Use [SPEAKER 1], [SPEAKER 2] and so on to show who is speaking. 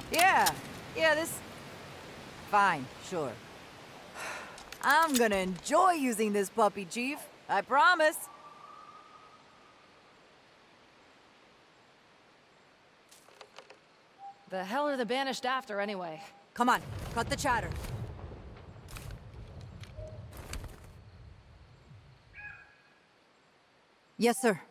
[SPEAKER 1] Yeah, this... Fine, sure. I'm gonna enjoy using this puppy, Chief. I promise.
[SPEAKER 2] The hell are the Banished after, anyway?
[SPEAKER 1] Come on, cut the chatter. Yes, sir.